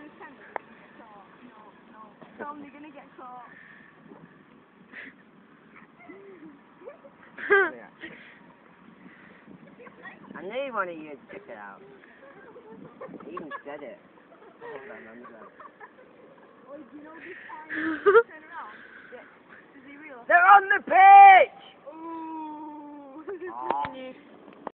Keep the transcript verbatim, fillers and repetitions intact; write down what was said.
Tom, you're gonna get caught. I knew you wanted you to check it out. He even said it. Hold on, I'm sorry. Oh, do you know this time? Turn around. Yeah. Does he realise? They're on the pitch!